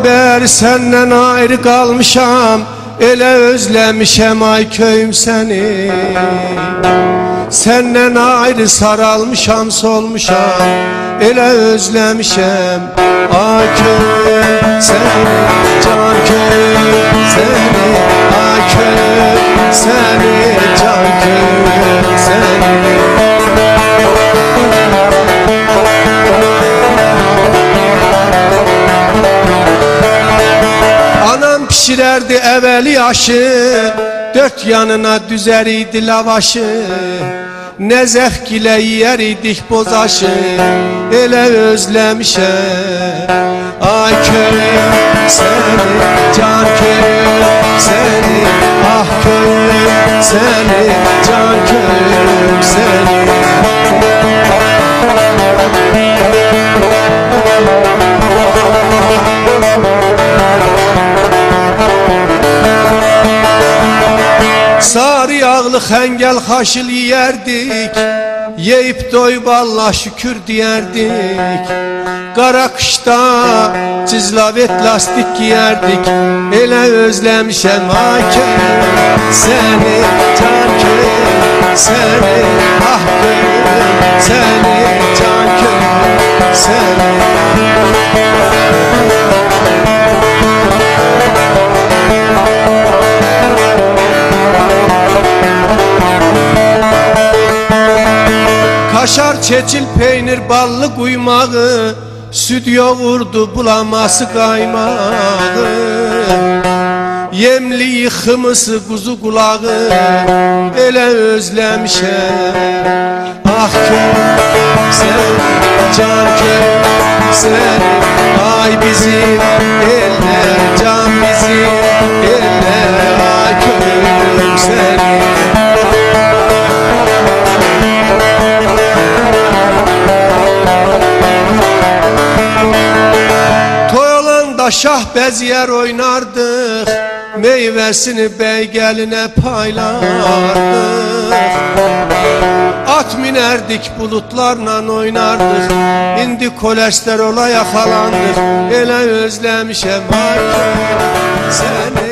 beri senden ayrı kalmışam, ele özlemişem ay köyüm seni. Senden ayrı saralmışam solmuşam, ele özlemişem ay köyüm seni. Can köyüm seni, ay köyüm seni, can köyüm seni. Anam pişirerdi evveli aşı, dört yanına düzer idi lavaşı. Ne zevk ile yer idik bozaşı, ele özlemişem ay köyüm seni, can köyüm seni, ah köyüm seni, can köyüm seni. Sarı yağlı hengel haşıl yerdik, yeyip doyup Allah şükür diyerdik. Kara kışta cizlavet lastik giyerdik, ele özlemişem ay köyüm seni, can köyüm seni, ah köyüm seni, can köyüm seni. Kaşar, çeçil, peynir, ballı kuymağı, süt yoğurdu bulaması kaymağı. Yemli hımısı kuzu kulağı, ele özlemişem ah köyüm seni, can köyüm seni. Ay bizim eller, can bizim eller, ay köyüm seni. Şah beziyer oynardık, meyvesini bey geline paylardık. At minerdik bulutlarla oynardık, indi kolesterola yakalandık, ele özlemişem ay köyüm seni.